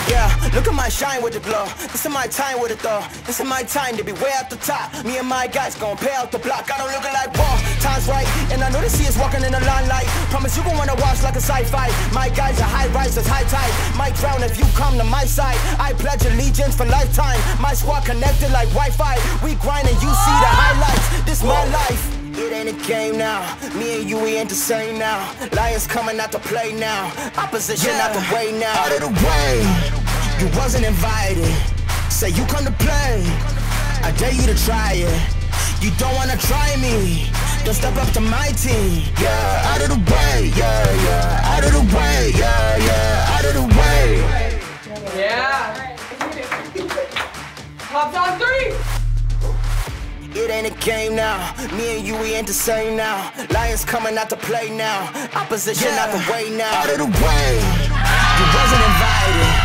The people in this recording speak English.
Yeah, look at my shine with the glow. This is my time with it though. This is my time to be way at the top. Me and my guys gon' pay out the block. I don't look like whoa, time's right. And I know they see us walking in the limelight. Promise you gon' wanna watch like a sci-fi. My guys are high risers, high tide. Might drown if you come to my side. I pledge allegiance for lifetime. My squad connected like Wi-Fi. We grind and you see the highlights. This my life. It ain't a game now. Me and you, we ain't the same now. Lions coming out to play now. Opposition out the way now. Out of the way. You wasn't invited. Say you come to play. I dare you to try it. You don't wanna try me. Don't step up to my team. Yeah, out of the way. Yeah, yeah. Out of the way. Yeah, yeah. Out of the way. Yeah. Top on 3. It ain't a game now. Me and you, we ain't the same now. Lions coming out to play now. Opposition out the way now. Out of the way. You wasn't invited.